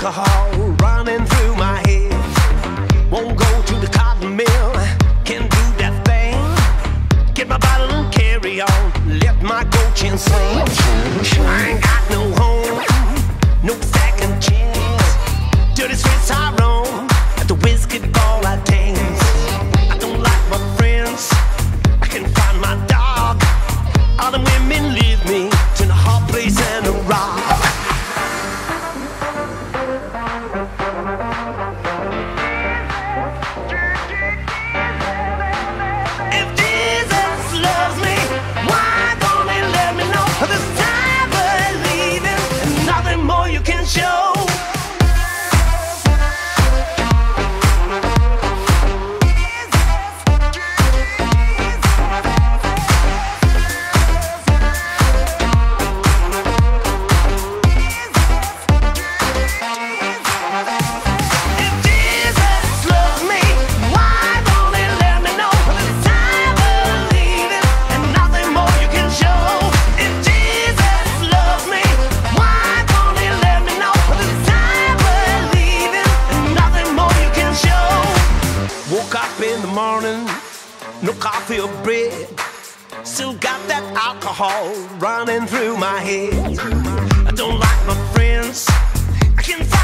alcohol running through my head. Won't go to the cotton mill, can't do that thing. Get my bottle and carry on, let my gold chin swing. I ain't got no home, no second chance. Dirty streets I roam, at the whiskey ball I dance. I don't like my friends, I can't find my dog. All the women leave me to the hot place and a rock. If Jesus loves me, why don't he let me know? This time believing, and nothing more you can show. No coffee or bread, still got that alcohol running through my head. I don't like my friends, I can't find